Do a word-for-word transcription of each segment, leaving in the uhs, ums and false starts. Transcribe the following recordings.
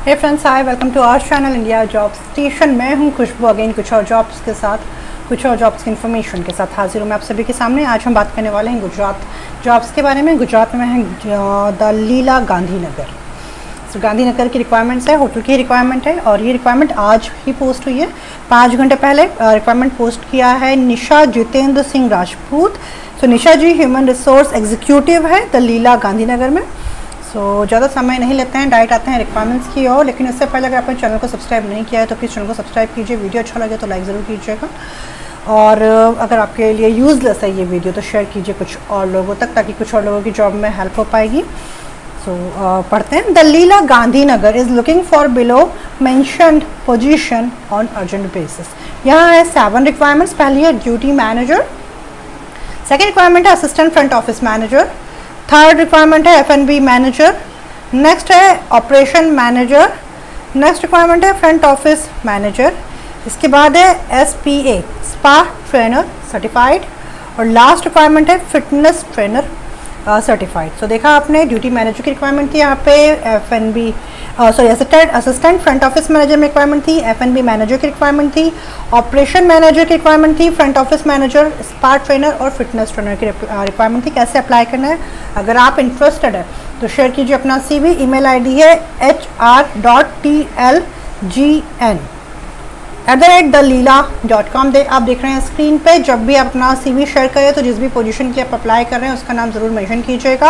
Hey friends, hi, welcome to our channel India job station. मैं हूं खुशबू, again कुछ और जॉब्स के साथ, कुछ और जॉब्स की इन्फॉर्मेशन के साथ हाजिर हूं मैं आप सभी के सामने। आज हम बात करने वाले हैं गुजरात जॉब्स के बारे में। गुजरात में है द लीला गांधीनगर। तो गांधीनगर की रिक्वायरमेंट्स है, होटल की रिक्वायरमेंट है और ये रिक्वायरमेंट आज ही पोस्ट हुई है। पाँच घंटे पहले रिक्वायरमेंट पोस्ट किया है Nisha Jitendra Singh Rajput. So Nisha ji human resource executive है द लीला गांधीनगर में। सो so, ज़्यादा समय नहीं लेते हैं, डायरेक्ट आते हैं रिक्वायरमेंट्स की ओर। लेकिन इससे पहले अगर आपने चैनल को सब्सक्राइब नहीं किया है तो प्लीज़ चैनल को सब्सक्राइब कीजिए। वीडियो अच्छा लगे तो लाइक ज़रूर कीजिएगा और अगर आपके लिए यूज़लेस है ये वीडियो तो शेयर कीजिए कुछ और लोगों तक, ताकि कुछ और लोगों की जॉब में हेल्प हो पाएगी। सो so, uh, पढ़ते हैं। The Leela Gandhinagar is looking for below mentioned position on urgent basis. यहाँ है सेवन रिक्वायरमेंट्स। पहली है ड्यूटी मैनेजर, सेकेंड रिक्वायरमेंट है assistant front office manager, third requirement है F N B manager, next है ऑपरेशन मैनेजर, नेक्स्ट रिक्वायरमेंट है front office manager, इसके बाद है S P A spa trainer certified और लास्ट रिक्वायरमेंट है फिटनेस ट्रेनर सर्टिफाइड। सो देखा आपने, ड्यूटी मैनेजर की रिक्वायरमेंट थी, यहाँ पे F N B sorry assistant assistant front office manager में रिक्वायरमेंट थी, एफ एन बी मैनेजर की रिक्वायरमेंट थी, ऑपरेशन मैनेजर की रिक्वायरमेंट थी, front office manager, spa trainer और फिटनेस ट्रेनर की रिक्वायरमेंट थी। कैसे अप्लाई करना है, अगर आप इंटरेस्टेड है तो शेयर कीजिए अपना सी वी। ईमेल आईडी है H R dot T L G N at the rate the Leela dot com. दे आप देख रहे हैं स्क्रीन पे। जब भी आप अपना सीवी शेयर करें तो जिस भी पोजीशन की आप अप्लाई कर रहे हैं उसका नाम ज़रूर मेंशन कीजिएगा।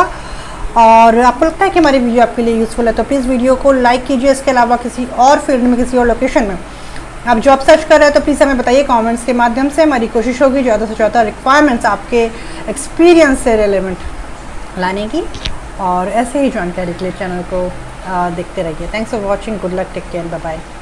और आपको लगता है कि हमारी वीडियो आपके लिए यूज़फुल है तो प्लीज़ वीडियो को लाइक कीजिए। इसके अलावा किसी और फील्ड में, किसी और लोकेशन में आप जॉब सर्च कर रहे हैं तो प्लीज़ हमें बताइए कमेंट्स के माध्यम से। हमारी कोशिश होगी ज़्यादा से ज़्यादा रिक्वायरमेंट्स आपके एक्सपीरियंस से रिलेवेंट लाने की। और ऐसे ही जानकारी के लिए चैनल को देखते रहिए। Thanks for watching, good luck, take care, bye bye.